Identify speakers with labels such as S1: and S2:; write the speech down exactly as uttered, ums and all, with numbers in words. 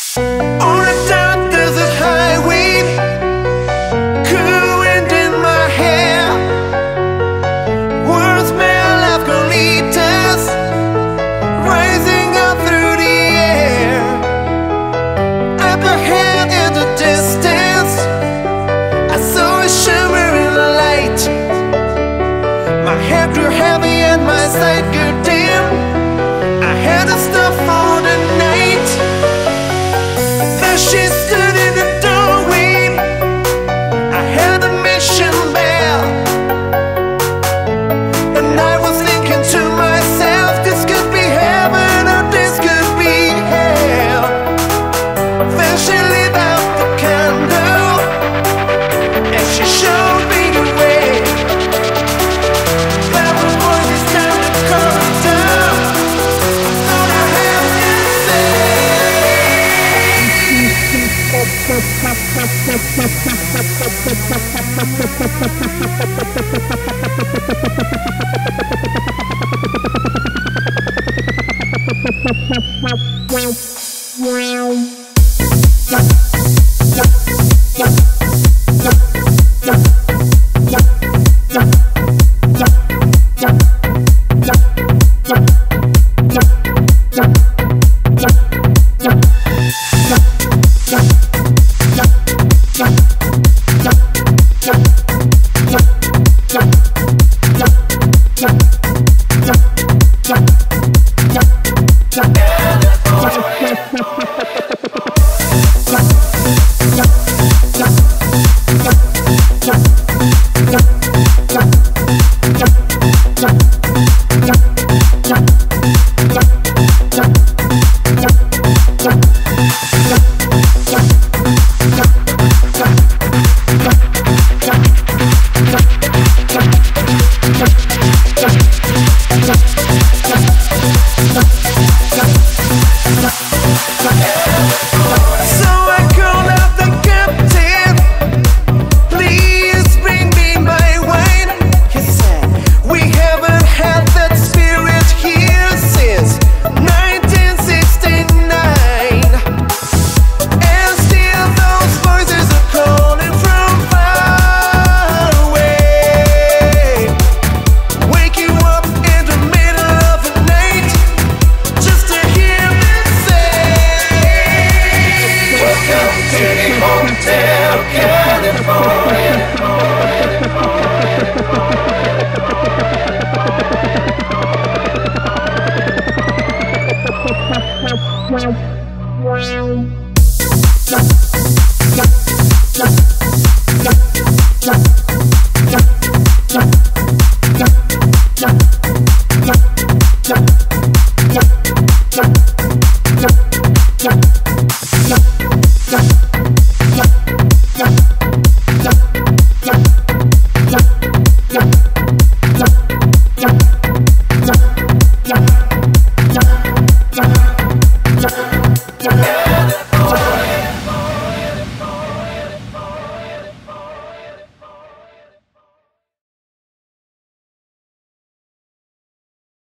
S1: On a dark desert highway, cool wind in my hair, words smell of colitas rising up through the air. Up ahead in the distance, I saw a shimmering light. My head grew heavy and my sight grew dim. I had to stop for the night. There she stood in the doorway. I heard the mission bell, and I was thinking to myself, this could be heaven or this could be hell. Then she lit up the candle and she showed me the way. There were voices down the corridor. All I have to
S2: Wow.